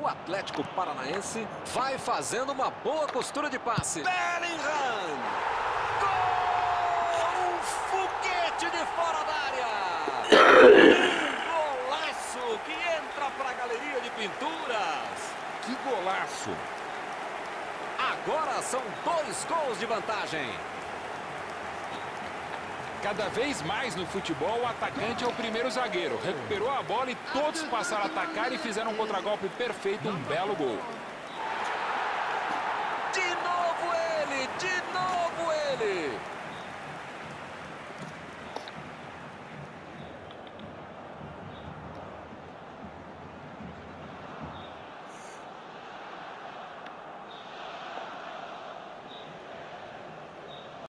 O Atlético Paranaense vai fazendo uma boa costura de passe. Bellingham! Gol! Um foguete de fora da área! Golaço que entra para a galeria de pinturas. Que golaço! Agora são 2 gols de vantagem. Cada vez mais no futebol, o atacante é o primeiro zagueiro. Recuperou a bola e todos passaram a atacar e fizeram um contragolpe perfeito, um belo gol.